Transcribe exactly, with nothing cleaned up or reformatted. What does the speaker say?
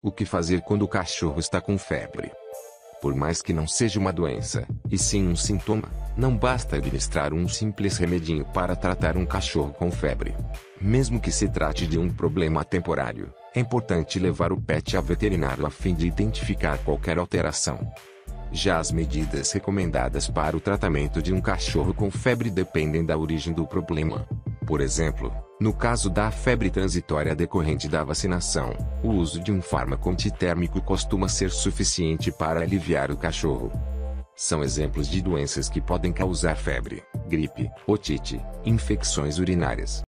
O que fazer quando o cachorro está com febre? Por mais que não seja uma doença, e sim um sintoma, não basta administrar um simples remedinho para tratar um cachorro com febre. Mesmo que se trate de um problema temporário, é importante levar o pet ao veterinário a fim de identificar qualquer alteração. Já as medidas recomendadas para o tratamento de um cachorro com febre dependem da origem do problema. Por exemplo, no caso da febre transitória decorrente da vacinação, o uso de um fármaco antitérmico costuma ser suficiente para aliviar o cachorro. São exemplos de doenças que podem causar febre, gripe, otite, infecções urinárias,